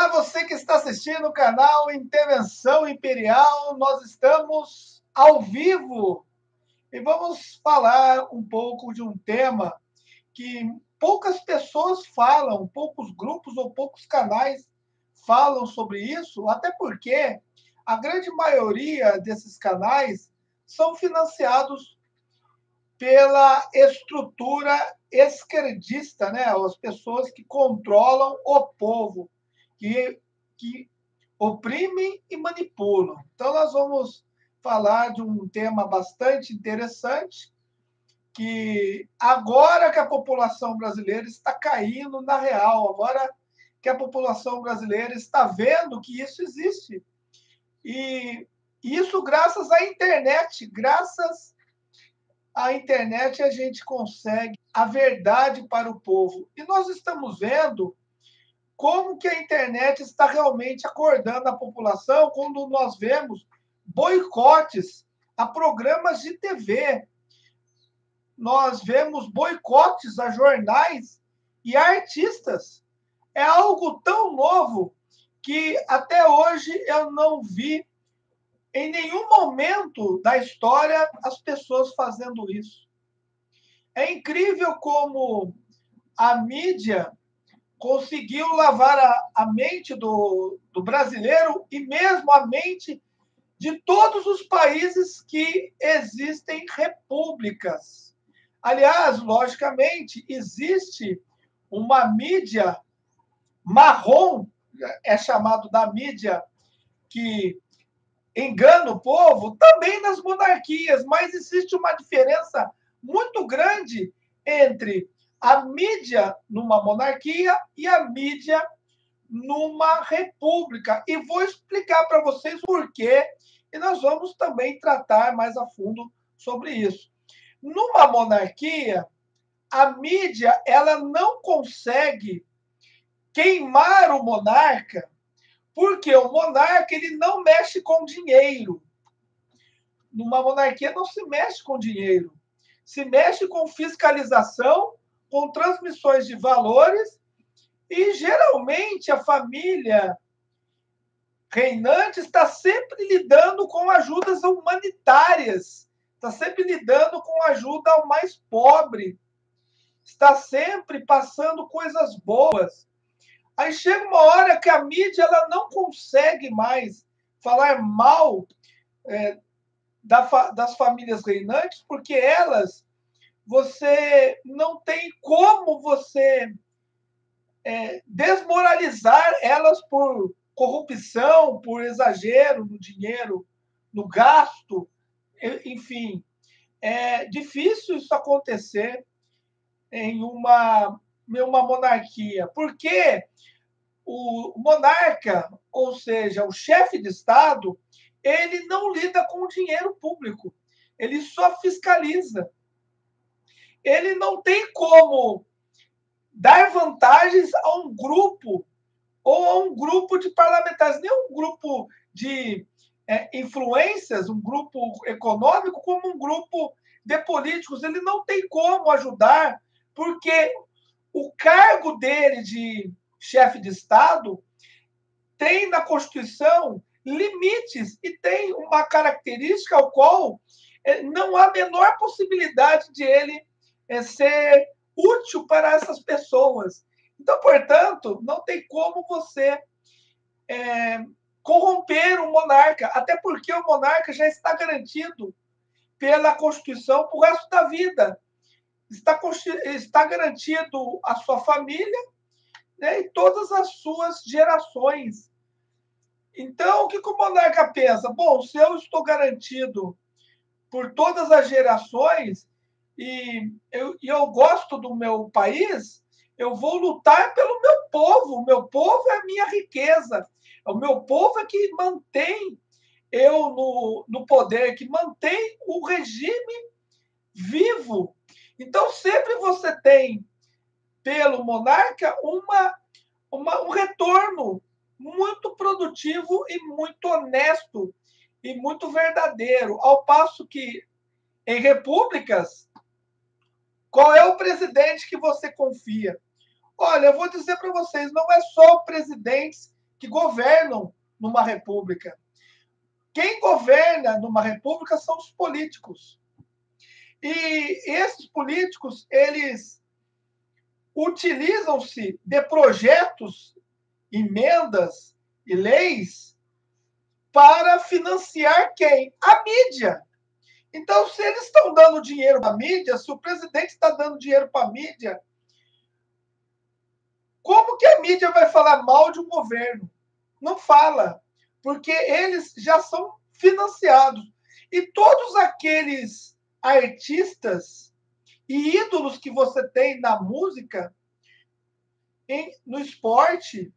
Olá, você que está assistindo o canal Intervenção Imperial, nós estamos ao vivo e vamos falar um pouco de um tema que poucas pessoas falam, poucos grupos ou poucos canais falam sobre isso, até porque a grande maioria desses canais são financiados pela estrutura esquerdista, né? As pessoas que controlam o povo, que oprimem e manipulam. Então, nós vamos falar de um tema bastante interessante, que agora que a população brasileira está caindo na real, agora que a população brasileira está vendo que isso existe. E isso graças à internet, graças à internet a gente consegue a verdade para o povo. E nós estamos vendo como que a internet está realmente acordando a população quando nós vemos boicotes a programas de TV. Nós vemos boicotes a jornais e a artistas. É algo tão novo que até hoje eu não vi em nenhum momento da história as pessoas fazendo isso. É incrível como a mídia conseguiu lavar a mente do brasileiro e mesmo a mente de todos os países que existem repúblicas. Aliás, logicamente, existe uma mídia marrom, é chamado da mídia que engana o povo, também nas monarquias, mas existe uma diferença muito grande entre a mídia numa monarquia e a mídia numa república. E vou explicar para vocês por quê, e nós vamos também tratar mais a fundo sobre isso. Numa monarquia, a mídia ela não consegue queimar o monarca, porque o monarca ele não mexe com dinheiro. Numa monarquia não se mexe com dinheiro. Se mexe com fiscalização, com transmissões de valores, e geralmente a família reinante está sempre lidando com ajudas humanitárias, está sempre lidando com ajuda ao mais pobre, está sempre passando coisas boas. Aí chega uma hora que a mídia ela não consegue mais falar mal das famílias reinantes, porque elas, você não tem como você desmoralizar elas por corrupção, por exagero no dinheiro, no gasto, enfim. É difícil isso acontecer em uma monarquia, porque o monarca, ou seja, o chefe de Estado, ele não lida com o dinheiro público, ele só fiscaliza. Ele não tem como dar vantagens a um grupo ou a um grupo de parlamentares, nem um grupo de influências, um grupo econômico, como um grupo de políticos. Ele não tem como ajudar, porque o cargo dele de chefe de Estado tem na Constituição limites e tem uma característica ao qual não há a menor possibilidade de ele ser útil para essas pessoas. Então, portanto, não tem como você corromper o monarca, até porque o monarca já está garantido pela Constituição para o resto da vida. Está garantido a sua família, né, e todas as suas gerações. Então, o que o monarca pensa? Bom, se eu estou garantido por todas as gerações e eu gosto do meu país, eu vou lutar pelo meu povo. O meu povo é a minha riqueza. O meu povo é que mantém eu no poder, que mantém o regime vivo. Então, sempre você tem, pelo monarca, um retorno muito produtivo e muito honesto e muito verdadeiro. Ao passo que, em repúblicas, qual é o presidente que você confia? Olha, eu vou dizer para vocês, não é só presidentes que governam numa república. Quem governa numa república são os políticos. E esses políticos, eles utilizam-se de projetos, emendas e leis para financiar quem? A mídia. Então, se eles estão dando dinheiro para a mídia, se o presidente está dando dinheiro para a mídia, como que a mídia vai falar mal de um governo? Não fala, porque eles já são financiados. E todos aqueles artistas e ídolos que você tem na música, no esporte,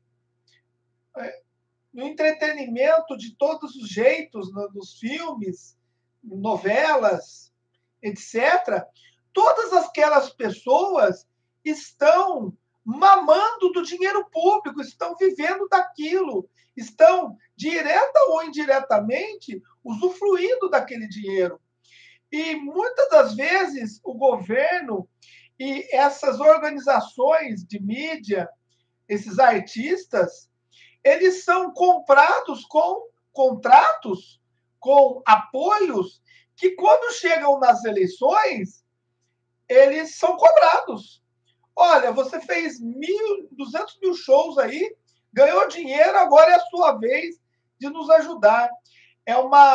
no entretenimento de todos os jeitos, nos filmes, novelas, etc., todas aquelas pessoas estão mamando do dinheiro público, estão vivendo daquilo, estão, direta ou indiretamente, usufruindo daquele dinheiro. E muitas das vezes o governo e essas organizações de mídia, esses artistas, eles são comprados com contratos, com apoios, que quando chegam nas eleições, eles são cobrados. Olha, você fez 200 mil shows aí, ganhou dinheiro, agora é a sua vez de nos ajudar. É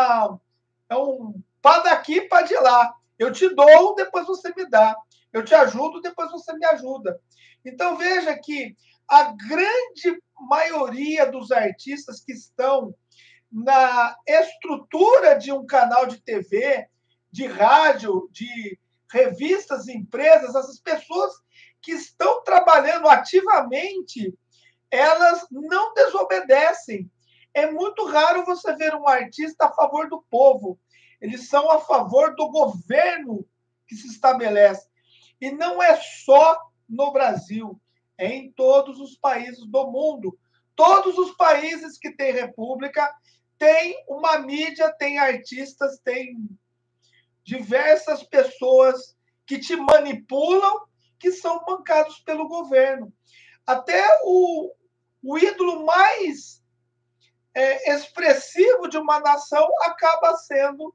um pá daqui, pá de lá. Eu te dou, depois você me dá. Eu te ajudo, depois você me ajuda. Então, veja que a grande maioria dos artistas que estão na estrutura de um canal de TV, de rádio, de revistas, empresas, essas pessoas que estão trabalhando ativamente, elas não desobedecem. É muito raro você ver um artista a favor do povo. Eles são a favor do governo que se estabelece. E não é só no Brasil, é em todos os países do mundo. Todos os países que têm república têm uma mídia, têm artistas, têm diversas pessoas que te manipulam, que são bancados pelo governo. Até o ídolo mais expressivo de uma nação acaba sendo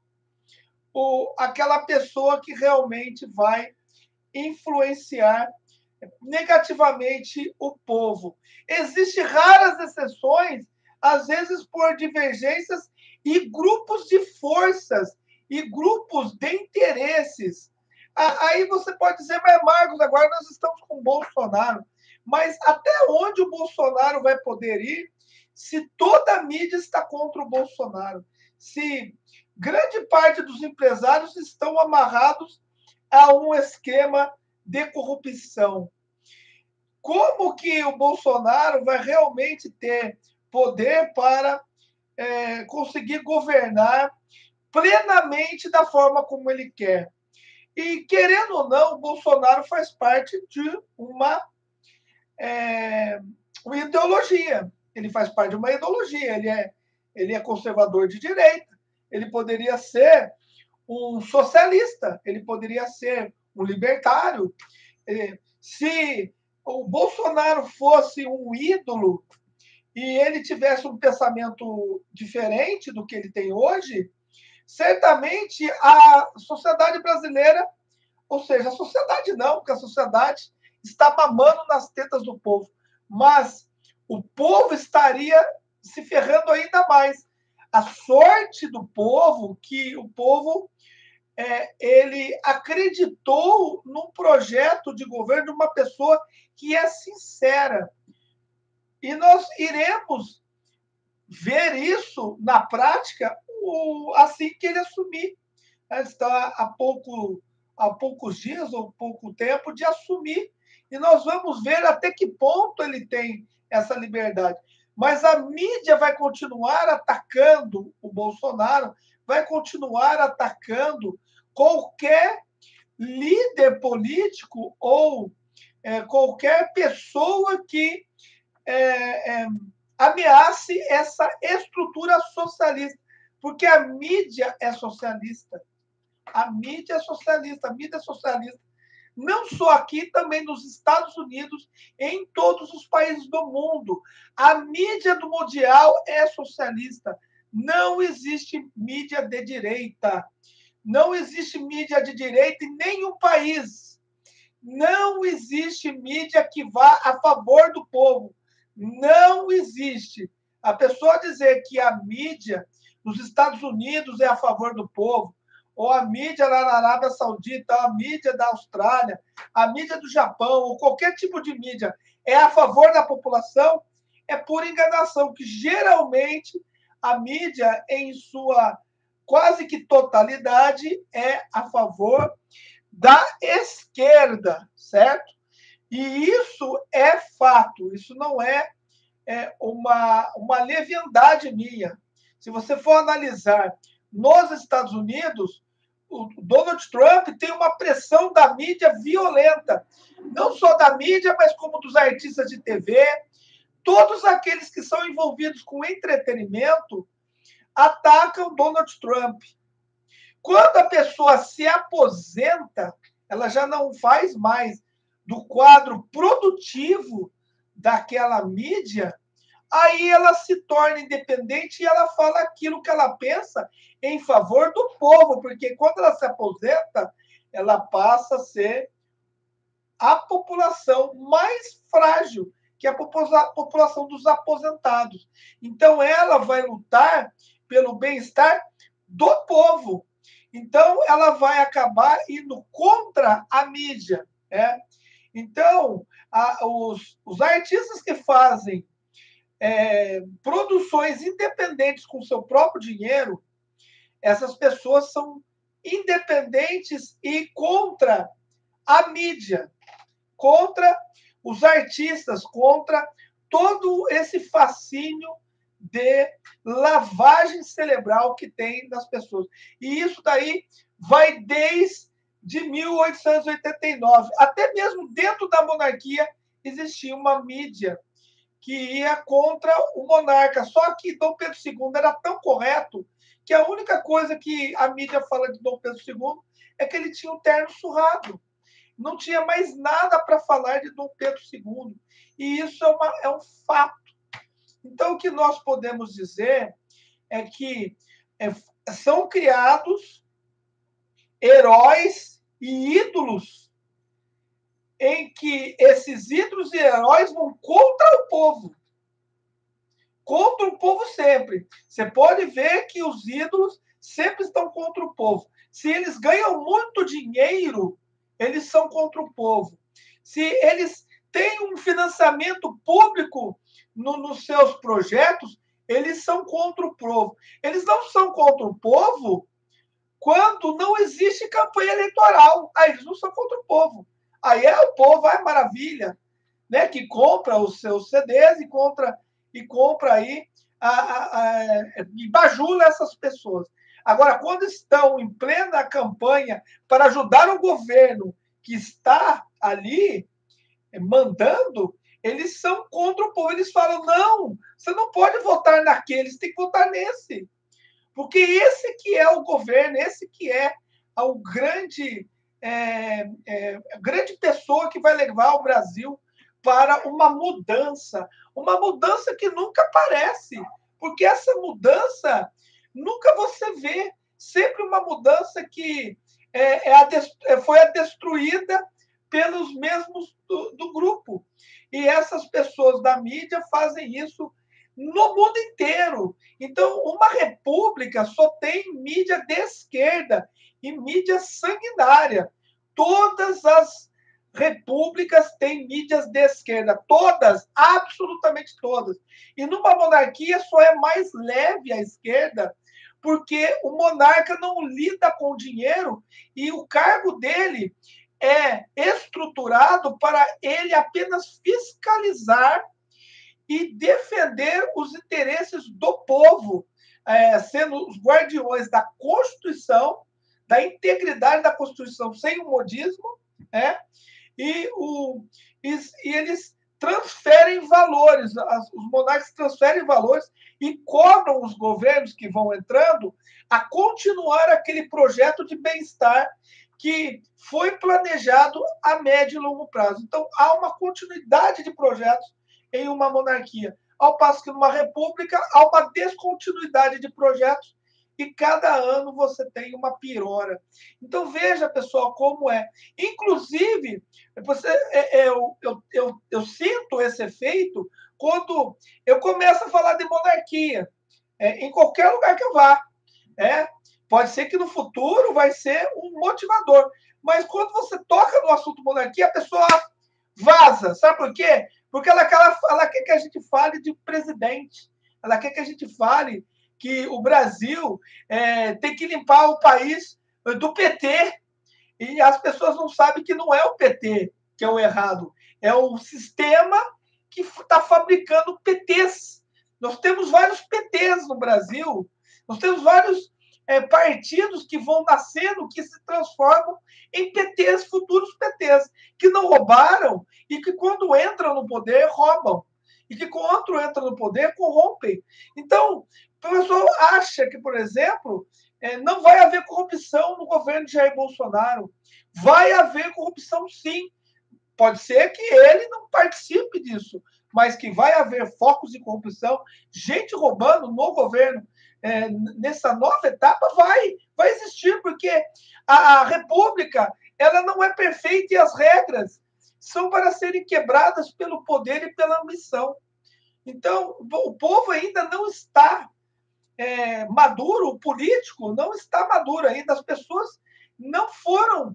aquela pessoa que realmente vai influenciar negativamente o povo. Existem raras exceções, às vezes por divergências e grupos de forças e grupos de interesses. Aí você pode dizer, mas Marcos, agora nós estamos com o Bolsonaro. Mas até onde o Bolsonaro vai poder ir se toda a mídia está contra o Bolsonaro? Se grande parte dos empresários estão amarrados a um esquema de corrupção. Como que o Bolsonaro vai realmente ter poder para conseguir governar plenamente da forma como ele quer? E, querendo ou não, o Bolsonaro faz parte de uma ideologia. Ele faz parte de uma ideologia. Ele é conservador de direita. Ele poderia ser um socialista. Ele poderia ser um libertário. Se o Bolsonaro fosse um ídolo e ele tivesse um pensamento diferente do que ele tem hoje, certamente a sociedade brasileira, ou seja, a sociedade não, porque a sociedade está mamando nas tetas do povo, mas o povo estaria se ferrando ainda mais. A sorte do povo, que o povo ele acreditou num projeto de governo de uma pessoa que é sincera. E nós iremos ver isso na prática assim que ele assumir. Está há poucos dias ou pouco tempo de assumir. E nós vamos ver até que ponto ele tem essa liberdade. Mas a mídia vai continuar atacando o Bolsonaro, vai continuar atacando qualquer líder político ou qualquer pessoa que ameace essa estrutura socialista, porque a mídia é socialista. A mídia é socialista. A mídia socialista não só aqui, também nos Estados Unidos, em todos os países do mundo. A mídia do mundial é socialista. Não existe mídia de direita. Não existe mídia de direita em nenhum país. Não existe mídia que vá a favor do povo. Não existe. A pessoa dizer que a mídia nos Estados Unidos é a favor do povo, ou a mídia lá na Arábia Saudita, a mídia da Austrália, a mídia do Japão, ou qualquer tipo de mídia é a favor da população, é pura enganação, que geralmente a mídia, em sua quase que totalidade, é a favor da esquerda, certo? E isso é fato, isso não uma leviandade minha. Se você for analisar nos Estados Unidos, o Donald Trump tem uma pressão da mídia violenta, não só da mídia, mas como dos artistas de TV, todos aqueles que são envolvidos com entretenimento atacam Donald Trump. Quando a pessoa se aposenta, ela já não faz mais do quadro produtivo daquela mídia, aí ela se torna independente e ela fala aquilo que ela pensa em favor do povo, porque quando ela se aposenta, ela passa a ser a população mais frágil, que é a população dos aposentados. Então, ela vai lutar pelo bem-estar do povo. Então, ela vai acabar indo contra a mídia. Né? Então, os artistas que fazem produções independentes com seu próprio dinheiro, essas pessoas são independentes e contra a mídia, contra os artistas, contra todo esse fascínio de lavagem cerebral que tem nas pessoas. E isso daí vai desde 1889. Até mesmo dentro da monarquia existia uma mídia que ia contra o monarca. Só que Dom Pedro II era tão correto que a única coisa que a mídia fala de Dom Pedro II é que ele tinha um terno surrado. Não tinha mais nada para falar de Dom Pedro II. E isso é um fato. Então, o que nós podemos dizer é que são criados heróis e ídolos em que esses ídolos e heróis vão contra o povo. Contra o povo sempre. Você pode ver que os ídolos sempre estão contra o povo. Se eles ganham muito dinheiro, eles são contra o povo. Se eles têm um financiamento público nos seus projetos, eles são contra o povo. Eles não são contra o povo quando não existe campanha eleitoral. Aí eles não são contra o povo. Aí o povo, maravilha, né, que compra os seus CDs e compra aí e bajula essas pessoas. Agora, quando estão em plena campanha para ajudar o governo que está ali mandando, eles são contra o povo. Eles falam, não, você não pode votar naquele, você tem que votar nesse. Porque esse que é o governo, esse que é o grande pessoa que vai levar o Brasil para uma mudança que nunca aparece, porque essa mudança nunca você vê, sempre uma mudança que foi destruída pelos mesmos do grupo. E essas pessoas da mídia fazem isso no mundo inteiro. Então, uma república só tem mídia de esquerda e mídia sanguinária. Todas as repúblicas têm mídias de esquerda, todas, absolutamente todas. E numa monarquia só é mais leve a esquerda, porque o monarca não lida com o dinheiro e o cargo dele é estruturado para ele apenas fiscalizar e defender os interesses do povo, sendo os guardiões da Constituição, da integridade da Constituição sem o modismo, e eles transferem valores, os monarcas transferem valores e cobram os governos que vão entrando a continuar aquele projeto de bem-estar que foi planejado a médio e longo prazo. Então, há uma continuidade de projetos em uma monarquia, ao passo que numa república há uma descontinuidade de projetos e cada ano você tem uma pirora. Então, veja, pessoal, como é. Inclusive, eu sinto esse efeito quando eu começo a falar de monarquia, em qualquer lugar que eu vá. Pode ser que no futuro vai ser um motivador, mas quando você toca no assunto monarquia, a pessoa vaza. Sabe por quê? Porque ela quer que a gente fale de presidente, ela quer que a gente fale que o Brasil tem que limpar o país do PT, e as pessoas não sabem que não é o PT que é o errado, é o sistema que está fabricando PTs. Nós temos vários PTs no Brasil, nós temos vários partidos que vão nascendo, que se transformam em PTs, futuros PTs, que não roubaram e que, quando entram no poder, roubam. E que, quando entram no poder, corrompem. Então, o pessoal acha que, por exemplo, não vai haver corrupção no governo de Jair Bolsonaro. Vai haver corrupção, sim. Pode ser que ele não participe disso, mas que vai haver focos de corrupção, gente roubando no governo, nessa nova etapa, vai existir, porque a República ela não é perfeita e as regras são para serem quebradas pelo poder e pela ambição. Então, o povo ainda não está maduro, o político não está maduro ainda, as pessoas não foram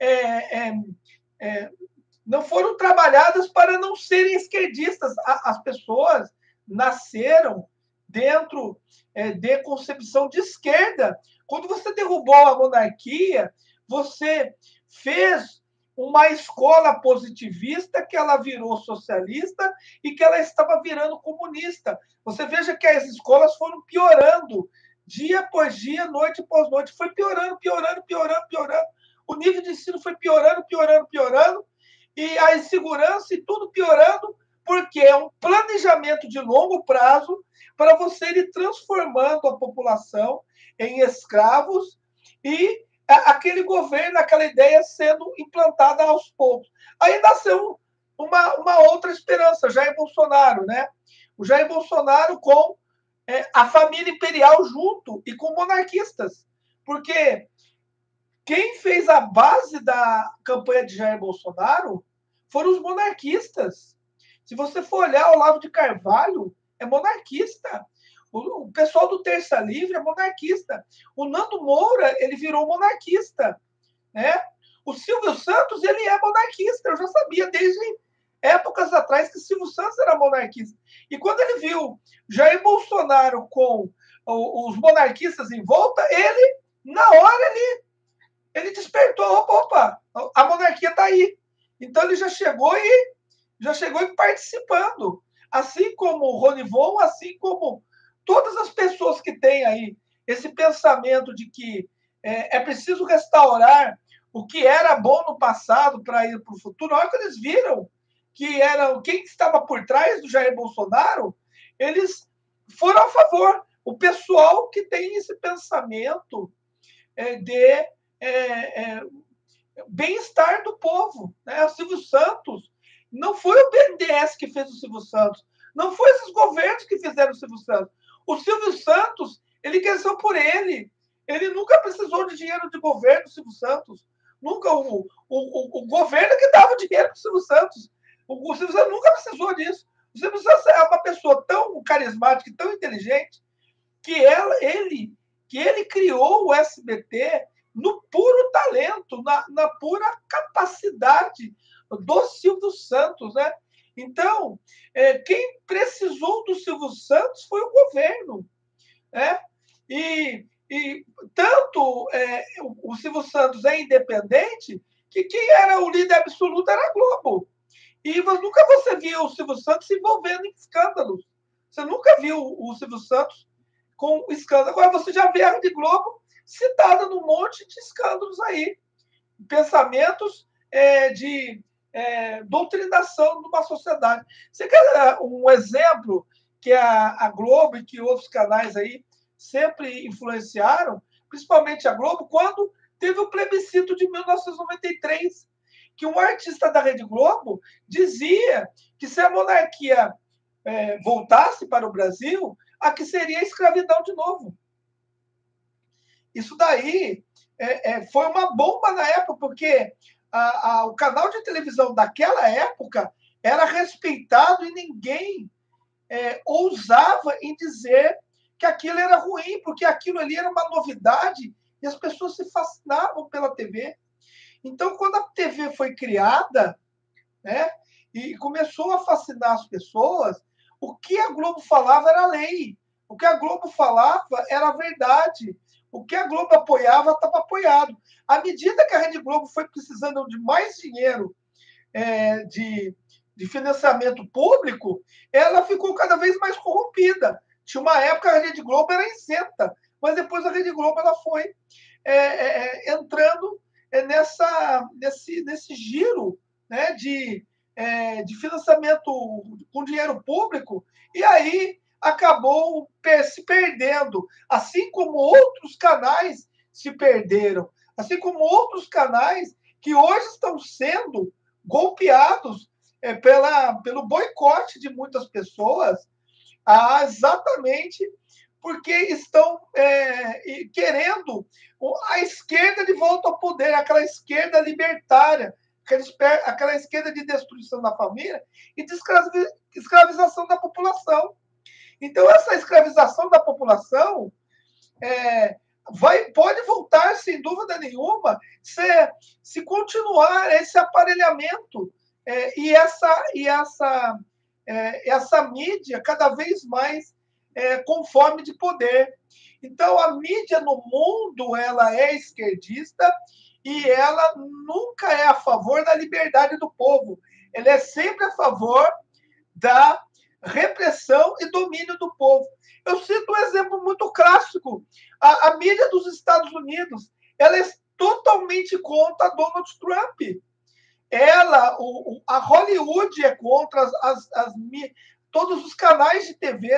não foram trabalhadas para não serem esquerdistas. As pessoas nasceram dentro de concepção de esquerda. Quando você derrubou a monarquia, você fez uma escola positivista que ela virou socialista e que ela estava virando comunista. Você veja que as escolas foram piorando dia após dia, noite após noite. Foi piorando, piorando, piorando, piorando. O nível de ensino foi piorando, piorando, piorando. E a insegurança e tudo piorando, porque é um planejamento de longo prazo para você ir transformando a população em escravos e aquele governo, aquela ideia sendo implantada aos poucos. Aí nasceu uma outra esperança, Jair Bolsonaro, né? O Jair Bolsonaro com a família imperial junto e com monarquistas. Porque quem fez a base da campanha de Jair Bolsonaro foram os monarquistas. Se você for olhar, o Olavo de Carvalho é monarquista. O pessoal do Terça Livre é monarquista. O Nando Moura, ele virou monarquista, né? O Silvio Santos, ele é monarquista. Eu já sabia desde épocas atrás que o Silvio Santos era monarquista. E quando ele viu Jair Bolsonaro com os monarquistas em volta, ele, na hora, ele despertou. Opa, a monarquia está aí. Então ele já chegou e participando. Assim como o Ronivon, assim como todas as pessoas que têm aí esse pensamento de que é preciso restaurar o que era bom no passado para ir para o futuro. Na hora que eles viram que era quem estava por trás do Jair Bolsonaro, eles foram a favor. O pessoal que tem esse pensamento de bem-estar do povo, né? O Silvio Santos não foi o BNDES que fez o Silvio Santos, não foi esses governos que fizeram o Silvio Santos. O Silvio Santos, ele cresceu por ele. Ele nunca precisou de dinheiro de governo, o Silvio Santos. Nunca o governo que dava dinheiro para o Silvio Santos. O Silvio Santos nunca precisou disso. O Silvio Santos é uma pessoa tão carismática e tão inteligente que ele criou o SBT no puro talento, na pura capacidade do Silvio Santos, né? Então, quem precisou do Silvio Santos foi o governo, né? E tanto o Silvio Santos é independente que quem era o líder absoluto era a Globo. E nunca você viu o Silvio Santos se envolvendo em escândalos. Você nunca viu o Silvio Santos com escândalo. Agora você já vê a Rede Globo citada num monte de escândalos aí. Pensamentos de doutrinação de uma sociedade. Você quer um exemplo que a Globo e que outros canais aí sempre influenciaram, principalmente a Globo, quando Teve o plebiscito de 1993, que um artista da Rede Globo dizia que se a monarquia voltasse para o Brasil, aqui seria a escravidão de novo. Isso daí foi uma bomba na época, porque o canal de televisão daquela época era respeitado e ninguém ousava em dizer que aquilo era ruim, porque aquilo ali era uma novidade e as pessoas se fascinavam pela TV. Então, quando a TV foi criada, né, e começou a fascinar as pessoas, o que a Globo falava era lei. O que a Globo falava era verdade. O que a Globo apoiava estava apoiado. À medida que a Rede Globo foi precisando de mais dinheiro de financiamento público, ela ficou cada vez mais corrompida. Tinha uma época que a Rede Globo era isenta, mas depois a Rede Globo ela foi entrando nesse giro, né, de financiamento com dinheiro público, e aí acabou se perdendo, assim como outros canais se perderam, assim como outros canais que hoje estão sendo golpeados pelo boicote de muitas pessoas, exatamente porque estão querendo a esquerda de volta ao poder, aquela esquerda libertária, aquela esquerda de destruição da família e de escravização da população. Então, essa escravização da população pode voltar, sem dúvida nenhuma, se continuar esse aparelhamento e essa mídia cada vez mais com fome de poder. Então, a mídia no mundo ela é esquerdista e ela nunca é a favor da liberdade do povo. Ela é sempre a favor da repressão e domínio do povo. Eu cito um exemplo muito clássico. A mídia dos Estados Unidos ela é totalmente contra Donald Trump. A Hollywood é contra todos os canais de TV,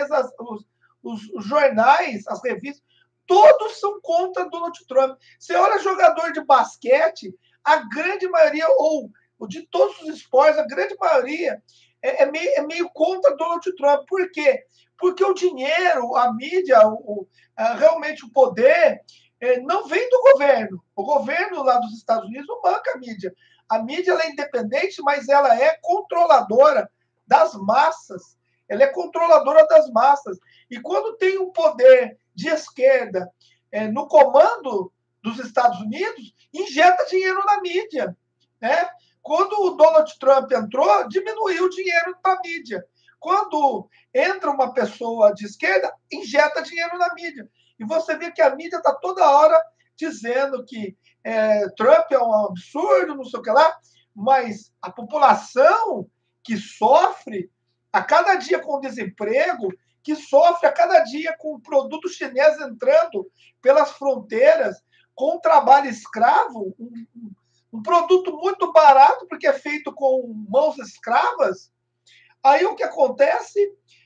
os jornais, as revistas, todos são contra Donald Trump. Você olha jogador de basquete, a grande maioria, ou de todos os esportes, a grande maioria é meio contra Donald Trump. Por quê? Porque o dinheiro, a mídia, realmente o poder, não vem do governo. O governo lá dos Estados Unidos não banca a mídia. A mídia ela é independente, mas ela é controladora das massas. Ela é controladora das massas. E quando tem um poder de esquerda no comando dos Estados Unidos, injeta dinheiro na mídia, né? Quando o Donald Trump entrou, diminuiu o dinheiro para a mídia. Quando entra uma pessoa de esquerda, injeta dinheiro na mídia. E você vê que a mídia está toda hora dizendo que Trump é um absurdo, não sei o que lá, mas a população que sofre a cada dia com desemprego, que sofre a cada dia com o produto chinês entrando pelas fronteiras, com trabalho escravo, um produto muito barato, porque é feito com mãos escravas. Aí o que acontece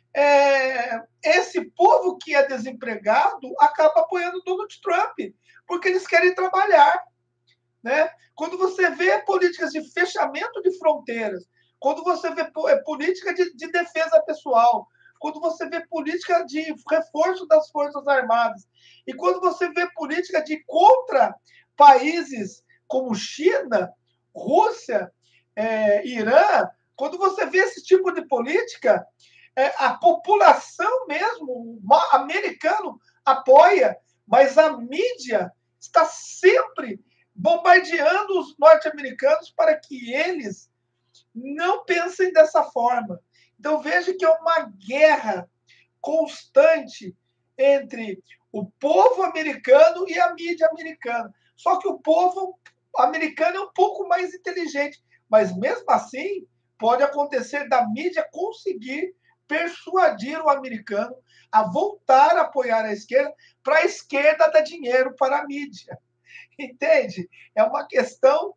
esse povo que é desempregado acaba apoiando Donald Trump, porque eles querem trabalhar, né? Quando você vê políticas de fechamento de fronteiras, quando você vê política de defesa pessoal, quando você vê política de reforço das Forças Armadas, e quando você vê política de contra países como China, Rússia, Irã, quando você vê esse tipo de política, a população mesmo, o americano, apoia, mas a mídia está sempre bombardeando os norte-americanos para que eles não pensem dessa forma. Então, veja que é uma guerra constante entre o povo americano e a mídia americana. Só que o povo americano é um pouco mais inteligente, mas mesmo assim pode acontecer da mídia conseguir persuadir o americano a voltar a apoiar a esquerda para a esquerda dar dinheiro para a mídia. Entende? É uma questão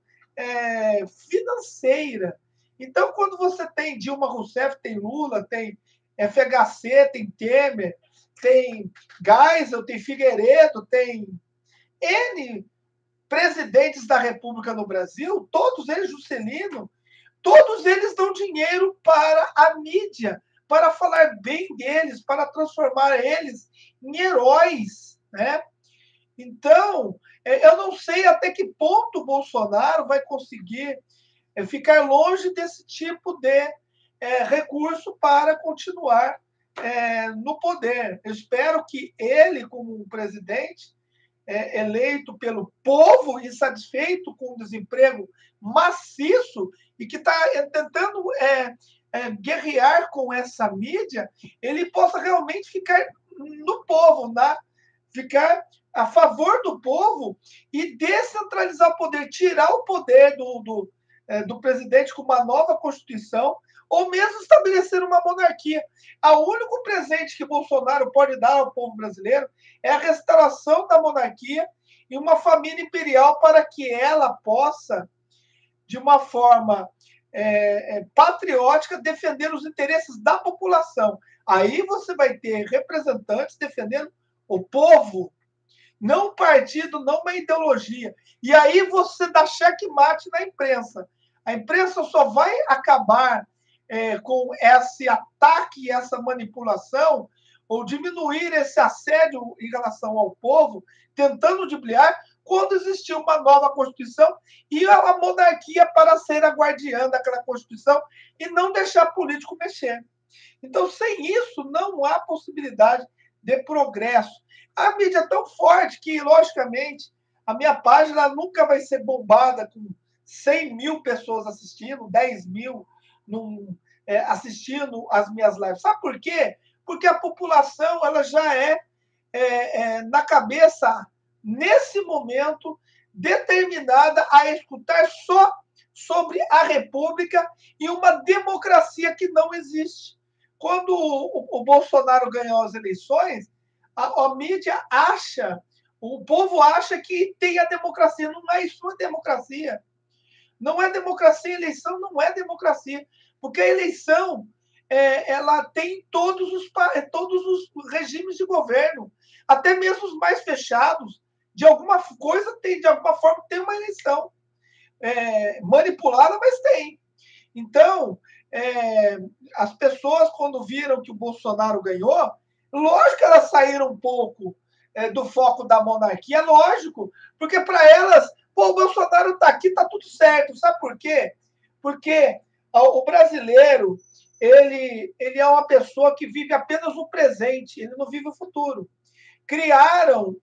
financeira. Então, quando você tem Dilma Rousseff, tem Lula, tem FHC, tem Temer, tem Geisel, tem Figueiredo, tem N presidentes da República no Brasil, todos eles, Juscelino, todos eles dão dinheiro para a mídia, para falar bem deles, para transformar eles em heróis, né? Então, eu não sei até que ponto o Bolsonaro vai conseguir ficar longe desse tipo de recurso para continuar no poder. Eu espero que ele, como um presidente eleito pelo povo, insatisfeito com o desemprego maciço e que está tentando guerrear com essa mídia, ele possa realmente ficar no povo, né? Ficar a favor do povo e descentralizar o poder, tirar o poder do presidente com uma nova Constituição, ou mesmo estabelecer uma monarquia. O único presente que Bolsonaro pode dar ao povo brasileiro é a restauração da monarquia e uma família imperial para que ela possa, de uma forma patriótica, defender os interesses da população. Aí você vai ter representantes defendendo o povo, não um partido, não uma ideologia. E aí você dá checkmate na imprensa. A imprensa só vai acabar com esse ataque, essa manipulação, ou diminuir esse assédio em relação ao povo, tentando dibliar, quando existir uma nova Constituição e a monarquia para ser a guardiã daquela Constituição e não deixar político mexer. Então, sem isso, não há possibilidade de progresso. A mídia é tão forte que, logicamente, a minha página nunca vai ser bombada com 100 mil pessoas assistindo, 10 mil assistindo as minhas lives. Sabe por quê? Porque a população ela já na cabeça, nesse momento, determinada a escutar só sobre a República e uma democracia que não existe. Quando o Bolsonaro ganhou as eleições, a mídia acha, o povo acha que tem a democracia. Não é isso, não é democracia. Não é democracia, eleição não é democracia. Porque a eleição ela tem todos os regimes de governo, até mesmo os mais fechados, de alguma forma tem uma eleição manipulada, mas tem. Então, as pessoas, quando viram que o Bolsonaro ganhou, lógico que elas saíram um pouco do foco da monarquia, lógico, porque para elas, o Bolsonaro está aqui, está tudo certo. Sabe por quê? Porque o brasileiro ele é uma pessoa que vive apenas o presente, ele não vive o futuro. Criaram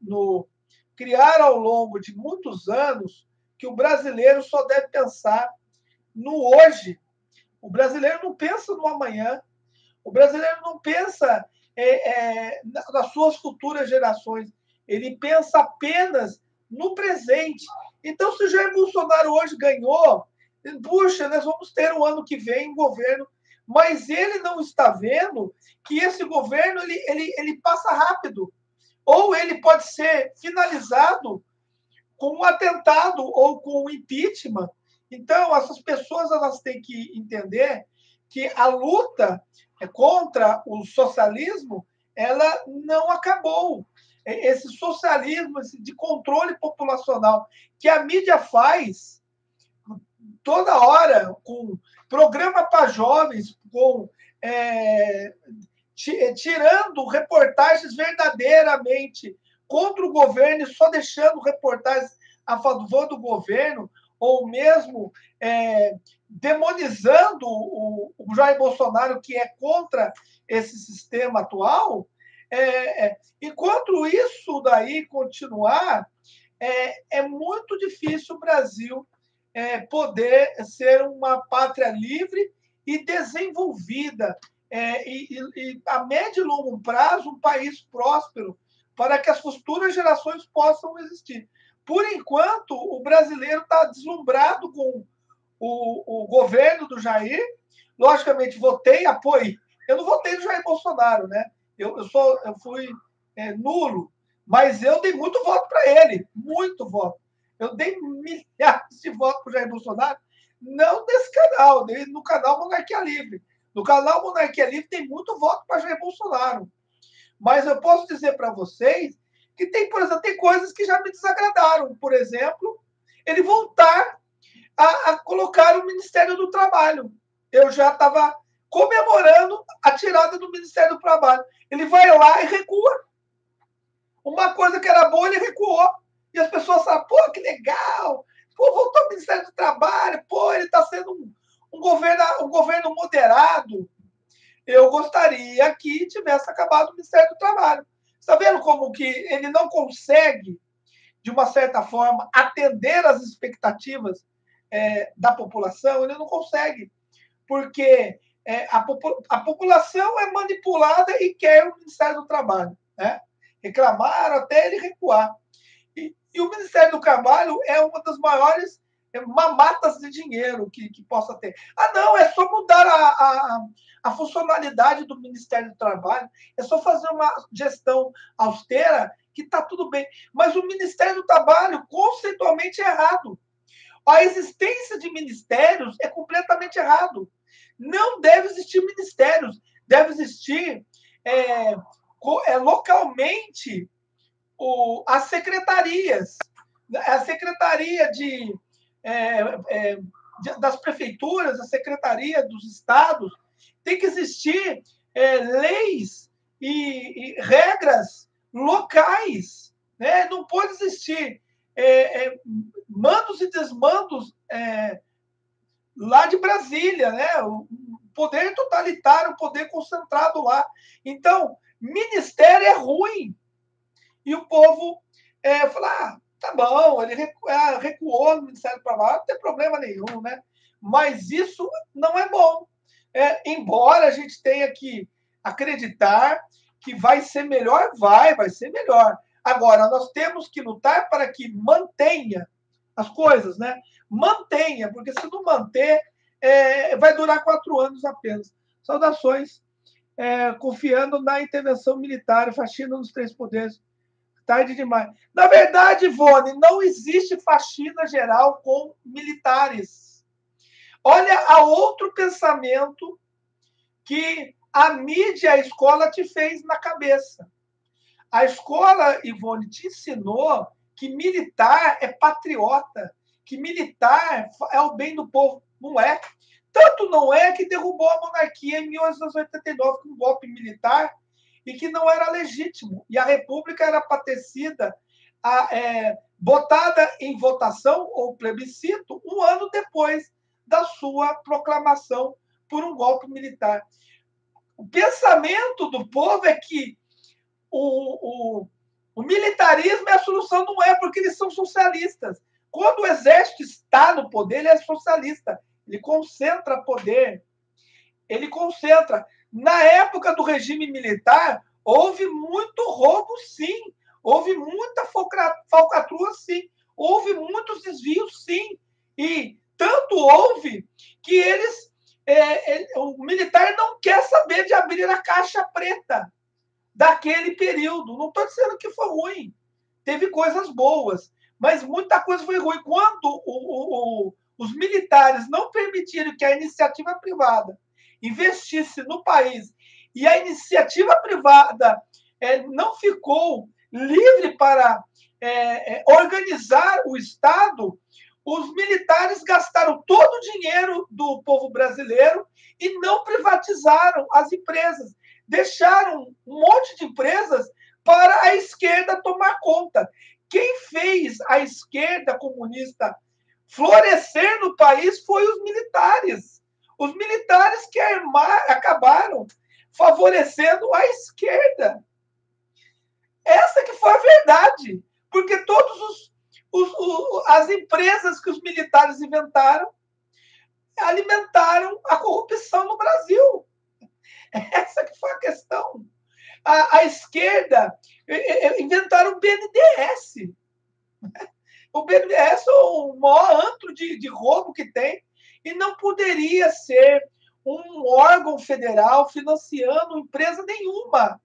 ao longo de muitos anos que o brasileiro só deve pensar no hoje. O brasileiro não pensa no amanhã. O brasileiro não pensa nas suas futuras gerações. Ele pensa apenas no presente. Então, se o Jair Bolsonaro hoje ganhou, puxa, nós vamos ter o ano que vem um governo, mas ele não está vendo que esse governo ele passa rápido. Ou ele pode ser finalizado com um atentado ou com um impeachment. Então, essas pessoas elas têm que entender que a luta contra o socialismo ela não acabou. Esse socialismo de controle populacional que a mídia faz toda hora, com programa para jovens, tirando reportagens verdadeiramente contra o governo e só deixando reportagens a favor do governo, ou mesmo demonizando o Jair Bolsonaro, que é contra esse sistema atual, enquanto isso daí continuar, é muito difícil o Brasil poder ser uma pátria livre e desenvolvida, e a médio e longo prazo, um país próspero, para que as futuras gerações possam existir. Por enquanto, o brasileiro está deslumbrado com o governo do Jair. Logicamente, apoiei. Eu não votei no Jair Bolsonaro, né? Eu fui nulo, mas eu dei muito voto para ele, muito voto. Eu dei milhares de votos para o Jair Bolsonaro, não nesse canal, no canal Monarquia Livre. No canal Monarquia Livre tem muito voto para Jair Bolsonaro. Mas eu posso dizer para vocês que tem, por exemplo, tem coisas que já me desagradaram. Por exemplo, ele voltar a colocar o Ministério do Trabalho. Eu já estava comemorando a tirada do Ministério do Trabalho. Ele vai lá e recua. Uma coisa que era boa, ele recuou. E as pessoas falam, pô, que legal. Pô, voltou ao Ministério do Trabalho. Pô, ele está sendo um governo moderado. Eu gostaria que tivesse acabado o Ministério do Trabalho. Está vendo como que ele não consegue, de uma certa forma, atender às expectativas da população? Ele não consegue, porque a população é manipulada e quer o Ministério do Trabalho. Né? Reclamaram até ele recuar. E o Ministério do Trabalho é uma das maiores mamatas de dinheiro que possa ter. Ah, não, é só mudar a funcionalidade do Ministério do Trabalho, é só fazer uma gestão austera que está tudo bem. Mas o Ministério do Trabalho, conceitualmente, é errado. A existência de ministérios é completamente errado. Não deve existir ministérios, deve existir localmente as secretarias. A secretaria das prefeituras, a secretaria dos estados, tem que existir leis e regras locais. Né? Não pode existir mandos e desmandos lá de Brasília, né? O poder totalitário, o poder concentrado lá. Então, ministério é ruim. E o povo fala, tá bom, ele recuou no Ministério do Trabalho, não tem problema nenhum, né? Mas isso não é bom. Embora a gente tenha que acreditar que vai ser melhor, vai ser melhor. Agora, nós temos que lutar para que mantenha as coisas, né? Mantenha, porque se não manter, vai durar 4 anos apenas. Saudações, confiando na intervenção militar, faxina nos 3 poderes. Tarde demais. Na verdade, Ivone, não existe faxina geral com militares. Olha a outro pensamento que a mídia, a escola te fez na cabeça. A escola, Ivone, te ensinou que militar é patriota, que militar é o bem do povo. Não é. Tanto não é que derrubou a monarquia em 1889 com um golpe militar e que não era legítimo. E a República era para ter sido botada em votação ou plebiscito 1 ano depois da sua proclamação por um golpe militar. O pensamento do povo é que o militarismo é a solução, não é, porque eles são socialistas. Quando o exército está no poder, ele é socialista. Ele concentra poder. Ele concentra. Na época do regime militar, houve muito roubo, sim. Houve muita falcatrua, sim. Houve muitos desvios, sim. E tanto houve que o militar não quer saber de abrir a caixa preta daquele período. Não estou dizendo que foi ruim. Teve coisas boas, mas muita coisa foi ruim. Quando os militares não permitiram que a iniciativa privada investisse no país e a iniciativa privada não ficou livre para organizar o Estado, os militares gastaram todo o dinheiro do povo brasileiro e não privatizaram as empresas. Deixaram um monte de empresas para a esquerda tomar conta. Quem fez a esquerda comunista florescer no país foi os militares. Os militares que acabaram favorecendo a esquerda. Essa que foi a verdade. Porque todas as empresas que os militares inventaram alimentaram a corrupção no Brasil. Essa que foi a questão. A esquerda inventaram o BNDES. O BNDES é o maior antro de roubo que tem e não poderia ser um órgão federal financiando empresa nenhuma.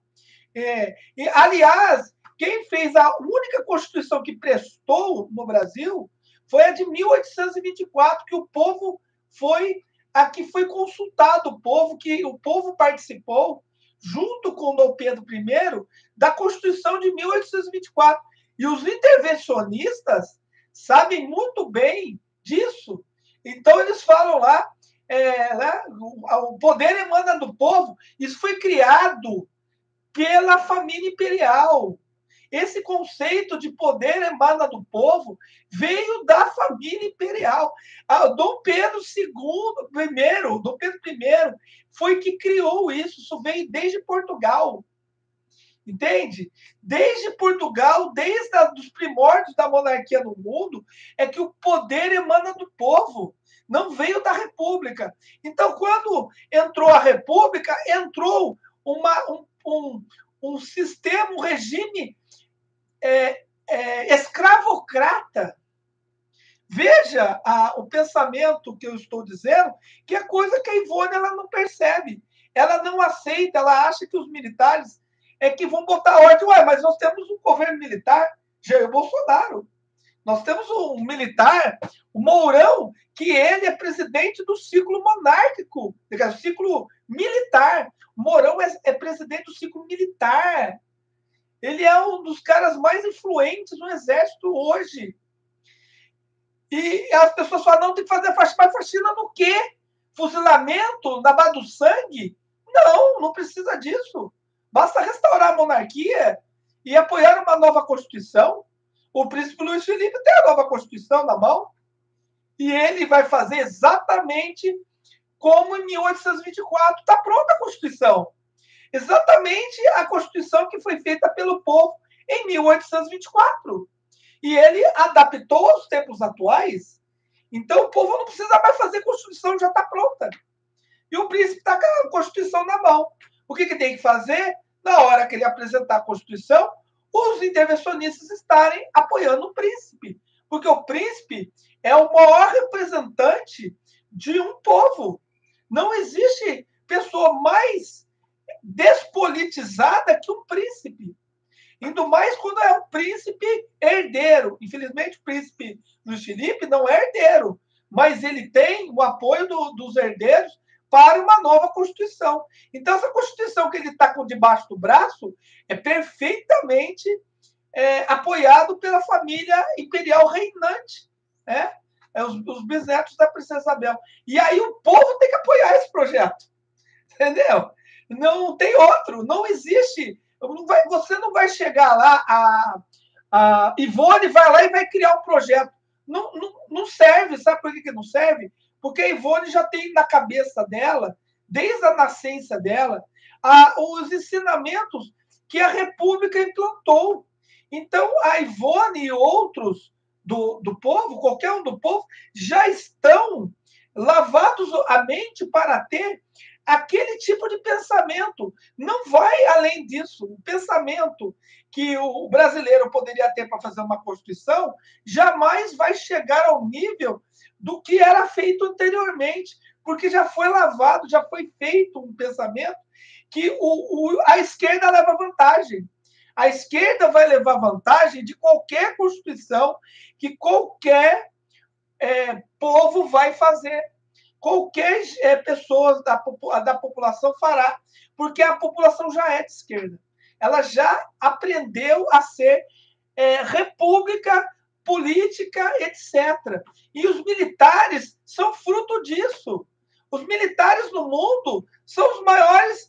Aliás, quem fez a única Constituição que prestou no Brasil foi a de 1824, que o povo foi consultado, que o povo participou, junto com Dom Pedro I, da Constituição de 1824. E os intervencionistas sabem muito bem disso. Então, eles falam lá, o poder emana do povo. Isso foi criado pela família imperial. Esse conceito de poder emana do povo veio da família imperial. Dom Pedro I foi que criou isso. Isso veio desde Portugal. Entende? Desde Portugal, desde os primórdios da monarquia no mundo, é que o poder emana do povo, não veio da República. Então, quando entrou a República, entrou um sistema, um regime escravocrata. Veja o pensamento que eu estou dizendo, que é coisa que a Ivone ela não percebe. Ela não aceita, ela acha que os militares que vão botar ordem. Ué, mas nós temos um governo militar, Jair Bolsonaro. Nós temos um militar, o Mourão, que ele é presidente do ciclo monárquico, do ciclo militar. O Mourão é presidente do ciclo militar. Ele é um dos caras mais influentes no Exército hoje. E as pessoas falam, não, tem que fazer faxina. Mas faxina no quê? Fuzilamento? Na base do sangue? Não, não precisa disso. Basta restaurar a monarquia e apoiar uma nova Constituição. O príncipe Luiz Felipe tem a nova Constituição na mão. E ele vai fazer exatamente como em 1824. Está pronta a Constituição. Exatamente a Constituição que foi feita pelo povo em 1824. E ele adaptou aos tempos atuais. Então, o povo não precisa mais fazer Constituição, já está pronta. E o príncipe está com a Constituição na mão. O que tem que fazer? Na hora que ele apresentar a Constituição, os intervencionistas estarem apoiando o príncipe. Porque o príncipe é o maior representante de um povo. Não existe pessoa mais despolitizada que um príncipe. Ainda mais quando é um príncipe herdeiro. Infelizmente, o príncipe Luiz Felipe não é herdeiro, mas ele tem o apoio dos herdeiros para uma nova Constituição. Então, essa Constituição que ele está com debaixo do braço é perfeitamente apoiado pela família imperial reinante, né? Os bisnetos da princesa Isabel. E aí o povo tem que apoiar esse projeto. Entendeu? Não tem outro. Não existe. Você não vai chegar lá, a Ivone vai lá e vai criar um projeto. Não serve. Sabe por que não serve? Porque a Ivone já tem na cabeça dela, desde a nascença dela, os ensinamentos que a República implantou. Então, a Ivone e outros do povo, qualquer um do povo, já estão lavados a mente para ter aquele tipo de pensamento. Não vai além disso. O pensamento que o brasileiro poderia ter para fazer uma Constituição jamais vai chegar ao nível do que era feito anteriormente, porque já foi lavado, já foi feito um pensamento que a esquerda leva vantagem. A esquerda vai levar vantagem de qualquer Constituição que qualquer povo vai fazer. Qualquer pessoa da população fará, porque a população já é de esquerda. Ela já aprendeu a ser república, política, etc. E os militares são fruto disso. Os militares no mundo são os maiores...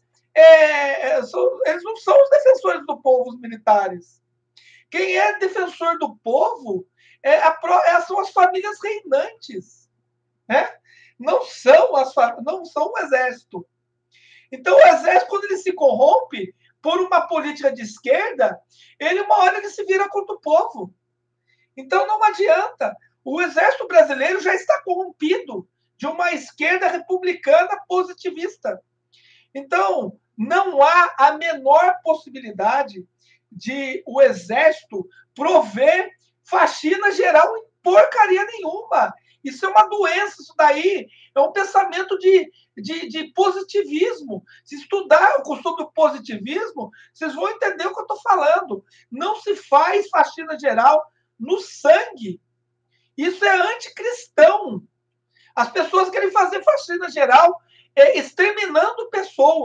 eles não são os defensores do povo, os militares. Quem é defensor do povo são as famílias reinantes, né? Não são o exército. Então, o exército, quando ele se corrompe por uma política de esquerda, uma hora ele se vira contra o povo. Então, não adianta. O exército brasileiro já está corrompido de uma esquerda republicana positivista. Então, não há a menor possibilidade de o exército prover faxina geral em porcaria nenhuma. Isso é uma doença, isso daí é um pensamento de positivismo. Se estudar sobre o positivismo, vocês vão entender o que eu estou falando. Não se faz faxina geral no sangue. Isso é anticristão. As pessoas querem fazer faxina geral exterminando pessoas.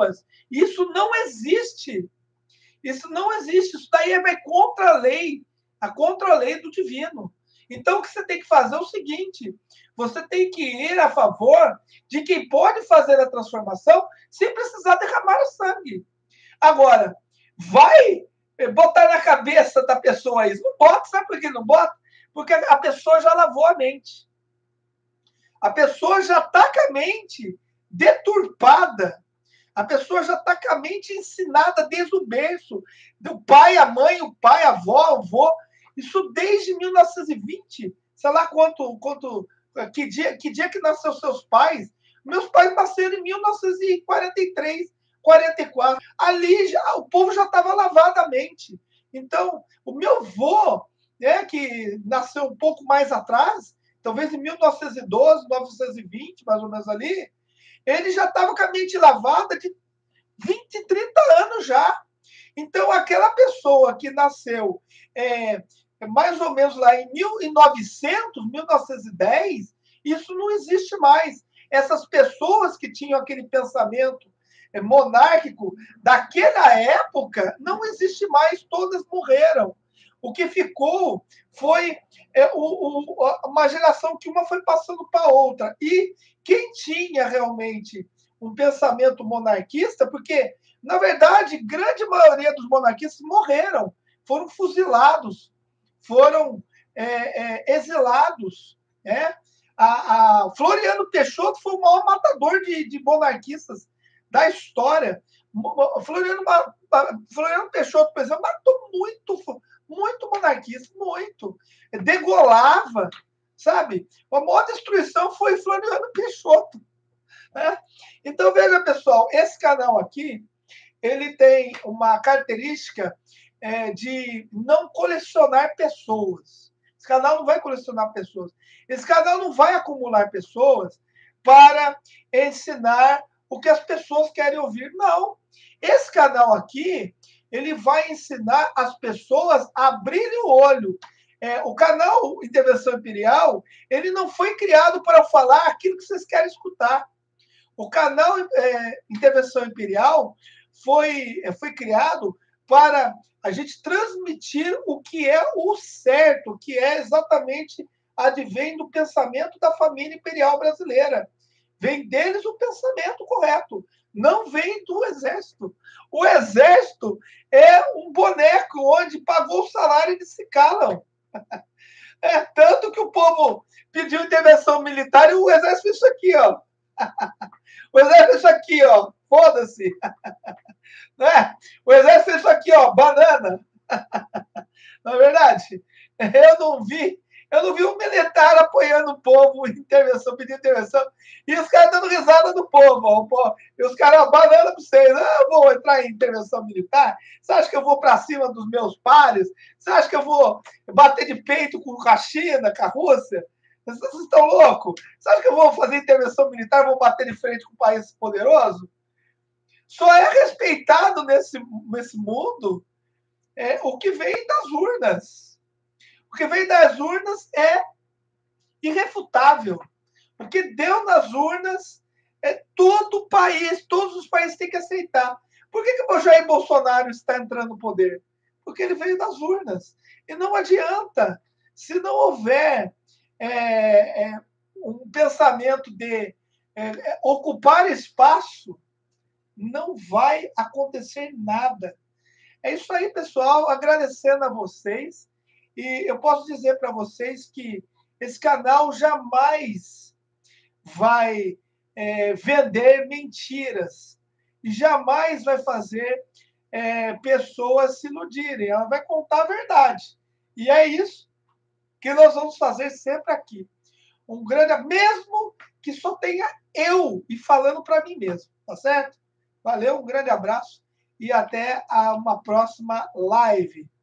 Isso não existe. Isso não existe. Isso daí vai contra a lei do divino. Então, o que você tem que fazer é o seguinte: você tem que ir a favor de quem pode fazer a transformação sem precisar derramar o sangue. Agora, vai botar na cabeça da pessoa isso. Não bota, sabe por que não bota? Porque a pessoa já lavou a mente. A pessoa já está com a mente deturpada. A pessoa já está com a mente ensinada desde o berço. Do pai, a mãe, o pai, a avó, o avô. Isso desde 1920. Sei lá que dia que nasceu seus pais. Meus pais nasceram em 1943, 44. Ali o povo já estava lavado a mente. Então, o meu avô, né, que nasceu um pouco mais atrás, talvez em 1912, 1920, mais ou menos ali, ele já estava com a mente lavada de 20, 30 anos já. Então, aquela pessoa que nasceu mais ou menos lá em 1900, 1910, isso não existe mais. Essas pessoas que tinham aquele pensamento monárquico daquela época não existe mais, todas morreram. O que ficou foi uma geração que uma foi passando para outra. E quem tinha realmente um pensamento monarquista, porque, na verdade, grande maioria dos monarquistas morreram, foram fuzilados, foram exilados. Né? A Floriano Peixoto foi o maior matador de monarquistas da história. Floriano Peixoto, por exemplo, matou muito monarquista, muito. Degolava, sabe? A maior destruição foi Floriano Peixoto. Né? Então, veja, pessoal, esse canal aqui, ele tem uma característica de não colecionar pessoas. Esse canal não vai colecionar pessoas. Esse canal não vai acumular pessoas para ensinar o que as pessoas querem ouvir. Não. Esse canal aqui, ele vai ensinar as pessoas a abrirem o olho. O canal Intervenção Imperial, ele não foi criado para falar aquilo que vocês querem escutar. O canal Intervenção Imperial foi criado para a gente transmitir o que é o certo, que é exatamente advém do pensamento da família imperial brasileira. Vem deles o pensamento correto, não vem do exército. O exército é um boneco onde pagou o salário e eles se calam. Tanto que o povo pediu intervenção militar e o exército fez isso aqui, ó. O exército fez isso aqui, ó. Foda-se. Né? O exército fez isso aqui, ó. Banana. Não é verdade? Eu não vi um militar apoiando o povo, pedindo intervenção, e os caras dando risada do povo. Ó, e os caras, banana para vocês. Eu vou entrar em intervenção militar? Você acha que eu vou para cima dos meus pares? Você acha que eu vou bater de peito com a China, com a Rússia? Vocês estão loucos? Você acha que eu vou fazer intervenção militar, vou bater de frente com um país poderoso? Só é respeitado nesse mundo o que vem das urnas. O que vem das urnas é irrefutável. O que deu nas urnas todo o país, todos os países têm que aceitar. Por que o Jair Bolsonaro está entrando no poder? Porque ele veio das urnas. E não adianta, se não houver um pensamento de ocupar espaço, não vai acontecer nada. É isso aí, pessoal. Agradecendo a vocês. E eu posso dizer para vocês que esse canal jamais vai vender mentiras e jamais vai fazer pessoas se iludirem. Ela vai contar a verdade. E é isso que nós vamos fazer sempre aqui. Um grande, mesmo que só tenha eu e falando para mim mesmo, tá certo? Valeu, um grande abraço e até uma próxima live.